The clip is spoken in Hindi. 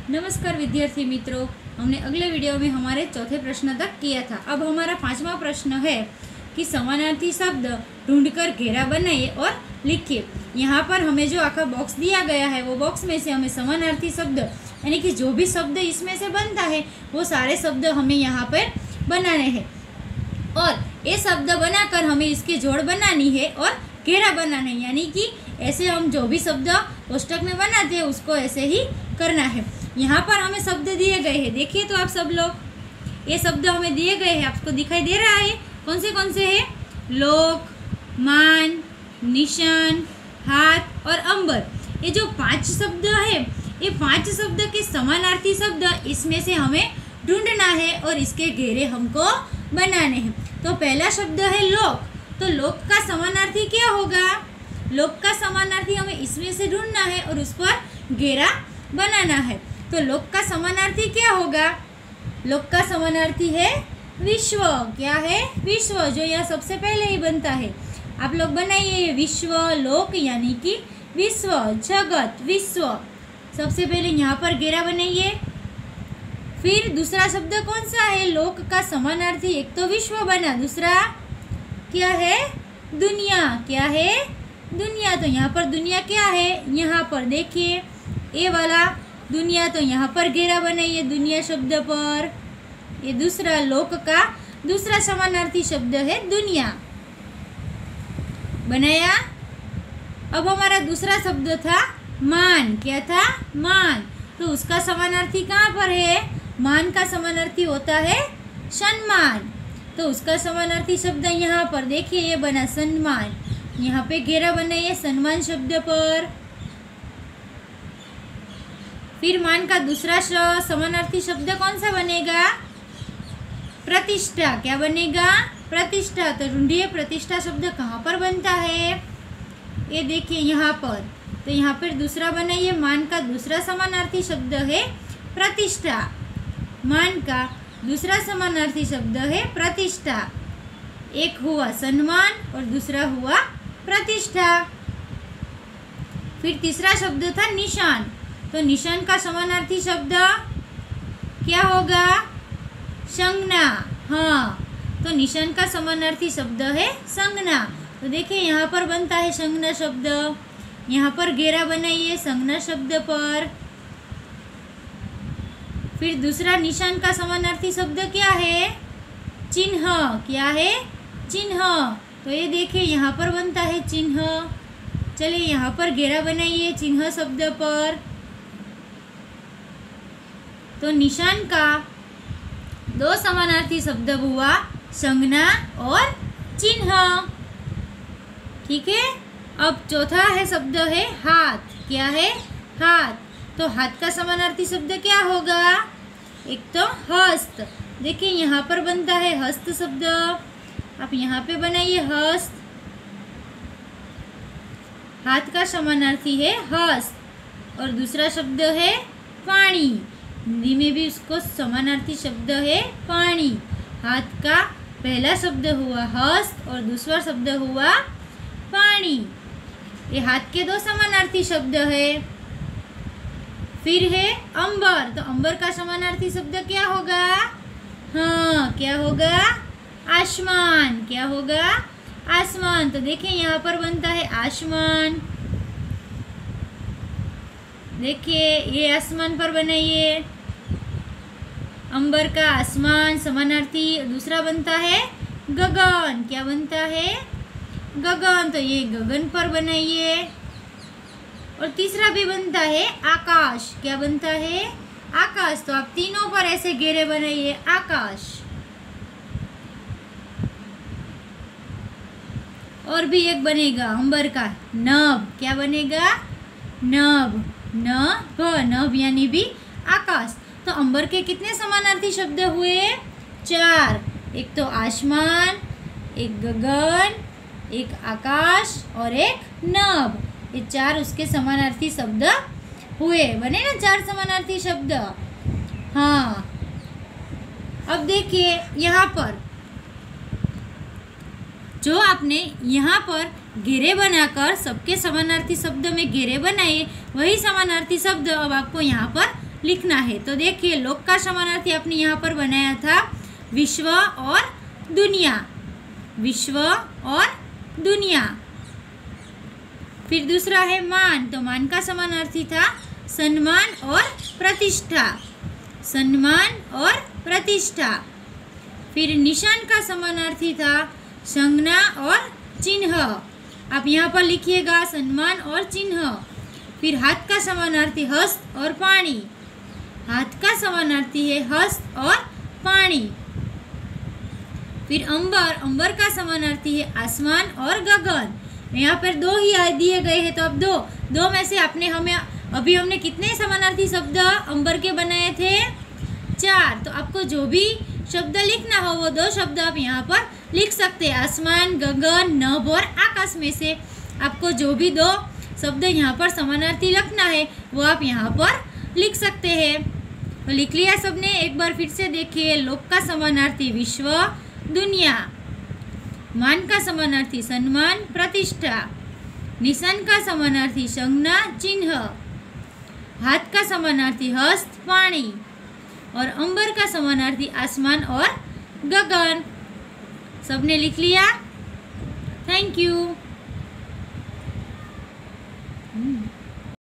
नमस्कार विद्यार्थी मित्रों, हमने अगले वीडियो में हमारे चौथे प्रश्न तक किया था। अब हमारा पांचवा प्रश्न है कि समानार्थी शब्द ढूंढकर घेरा बनाइए और लिखिए। यहाँ पर हमें जो आखा बॉक्स दिया गया है वो बॉक्स में से हमें समानार्थी शब्द यानी कि जो भी शब्द इसमें से बनता है वो सारे शब्द हमें यहाँ पर बनाने हैं और ये शब्द बनाकर हमें इसके जोड़ बनानी है और घेरा बनाना है। यानी कि ऐसे हम जो भी शब्द कोष्टक में बनाते हैं उसको ऐसे ही करना है। यहाँ पर हमें शब्द दिए गए हैं, देखिए तो आप सब लोग, ये शब्द हमें दिए गए हैं, आपको दिखाई दे रहा है कौन से हैं? लोक, मान, निशान, हाथ और अंबर। ये जो 5 शब्द है, ये 5 शब्द के समानार्थी शब्द इसमें से हमें ढूंढना है और इसके घेरे हमको बनाने हैं। तो पहला शब्द है लोक। तो लोक का समानार्थी क्या होगा? लोक का समानार्थी हमें इसमें से ढूंढना है और उस पर घेरा बनाना है। तो लोक का समानार्थी क्या होगा? लोक का समानार्थी है विश्व। क्या है? विश्व, जो यह सबसे पहले ही बनता है। आप लोग बनाइए विश्व, लोक यानी कि विश्व, जगत, विश्व। सबसे पहले यहाँ पर घेरा बनाइए। फिर दूसरा शब्द कौन सा है? लोक का समानार्थी एक तो विश्व बना, दूसरा क्या है? दुनिया। क्या है? दुनिया। तो यहाँ पर दुनिया क्या है? यहाँ पर देखिए ये वाला दुनिया, तो यहाँ पर घेरा बनाइए दुनिया शब्द पर। ये दूसरा लोक का दूसरा समानार्थी शब्द है दुनिया। बनाया। अब हमारा दूसरा शब्द था मान। क्या था? मान। तो उसका समानार्थी कहाँ पर है? मान का समानार्थी होता है सम्मान। तो उसका समानार्थी शब्द यहाँ पर देखिए, ये बना सम्मान। यहाँ पे घेरा बनाइए सम्मान शब्द पर। फिर मान का दूसरा समानार्थी शब्द कौन सा बनेगा? प्रतिष्ठा। क्या बनेगा? प्रतिष्ठा। तो ढूंढिए प्रतिष्ठा शब्द कहाँ पर बनता है? ये देखिए यहाँ पर। तो यहाँ पर दूसरा बनाइए, मान का दूसरा समानार्थी शब्द है प्रतिष्ठा। मान का दूसरा समानार्थी शब्द है प्रतिष्ठा। एक हुआ सम्मान और दूसरा हुआ प्रतिष्ठा। फिर तीसरा शब्द था निशान। तो निशान का समानार्थी शब्द क्या होगा? संज्ञा। हाँ, तो निशान का समानार्थी शब्द है संज्ञा। तो देखिए यहाँ पर बनता है संज्ञा शब्द। यहाँ पर घेरा बनाइए संज्ञा शब्द पर। फिर दूसरा निशान का समानार्थी शब्द क्या है? चिन्ह। क्या है? चिन्ह। तो ये देखिए यहाँ पर बनता है चिन्ह। चलिए यहाँ पर घेरा बनाइए चिन्ह शब्द पर। तो निशान का 2 समानार्थी शब्द हुआ संज्ञा और चिन्ह। ठीक है। अब चौथा है शब्द है हाथ। क्या है? हाथ। तो हाथ का समानार्थी शब्द क्या होगा? एक तो हस्त। देखिए यहाँ पर बनता है हस्त शब्द। आप यहाँ पे बनाइए हस्त। हाथ का समानार्थी है हस्त और दूसरा शब्द है पानी। हिंदी में भी उसको समानार्थी शब्द है पानी। हाथ का पहला शब्द हुआ हस्त और दूसरा शब्द हुआ पानी। ये हाथ के 2 समानार्थी शब्द है। फिर है अंबर। तो अंबर का समानार्थी शब्द क्या होगा? हाँ, क्या होगा? आसमान। क्या होगा? आसमान। तो देखिए यहाँ पर बनता है आसमान। देखिए ये आसमान पर बनाइए अंबर का आसमान समानार्थी। दूसरा बनता है गगन। क्या बनता है? गगन। तो ये गगन पर बनाइए। और तीसरा भी बनता है आकाश। क्या बनता है? आकाश। तो आप तीनों पर ऐसे घेरे बनाइए आकाश। और भी एक बनेगा अंबर का नभ। क्या बनेगा? नभ। नभ यानी भी आकाश। तो अंबर के कितने समानार्थी शब्द हुए? 4। एक तो आसमान, एक गगन, एक आकाश और एक नभ। ये 4 उसके समानार्थी शब्द हुए। बने ना 4 समानार्थी शब्द। हाँ, अब देखिए यहाँ पर जो आपने यहाँ पर घेरे बनाकर सबके समानार्थी शब्द में घेरे बनाए, वही समानार्थी शब्द अब आपको यहाँ पर लिखना है। तो देखिए लोक का समानार्थी आपने यहाँ पर बनाया था विश्व और दुनिया, विश्व और दुनिया। फिर दूसरा है मान, तो मान का समानार्थी था सम्मान और प्रतिष्ठा, सम्मान और प्रतिष्ठा। फिर निशान का समानार्थी था संज्ञा और चिन्ह, आप यहाँ पर लिखिएगा सम्मान और चिन्ह। फिर हाथ का समानार्थी हस्त और पानी, हाथ का समानार्थी है हस्त और पानी। फिर अंबर, अंबर का समानार्थी है आसमान और गगन। यहाँ पर दो ही दिए गए हैं, तो अब दो में से हमने कितने समानार्थी शब्द अंबर के बनाए थे? 4। तो आपको जो भी शब्द लिखना हो वो 2 शब्द आप यहाँ पर लिख सकते हैं, आसमान, गगन, नभ और आकाश में से आपको जो भी 2 शब्द यहाँ पर समानार्थी लिखना है वो आप यहाँ पर लिख सकते हैं। तो लिख लिया सबने? एक बार फिर से देखिए, लोक का समानार्थी विश्व, दुनिया। मान का समानार्थी सम्मान, प्रतिष्ठा। निशान का समानार्थी संज्ञा, चिन्ह। हाथ का समानार्थी हस्त, पानी। और अंबर का समानार्थी आसमान और गगन। सबने लिख लिया? Thank you.